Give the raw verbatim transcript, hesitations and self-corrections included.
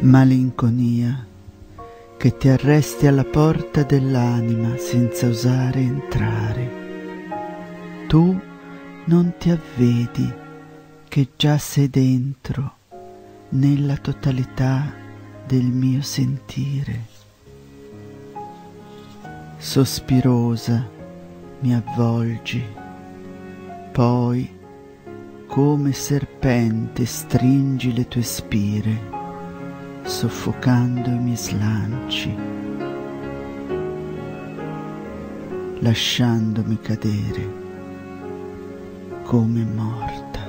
Malinconia, che ti arresti alla porta dell'anima senza osare entrare. Tu non ti avvedi che già sei dentro, nella totalità del mio sentire. Sospirosa mi avvolgi, poi come serpente stringi le tue spire, soffocando i miei slanci, lasciandomi cadere come morta.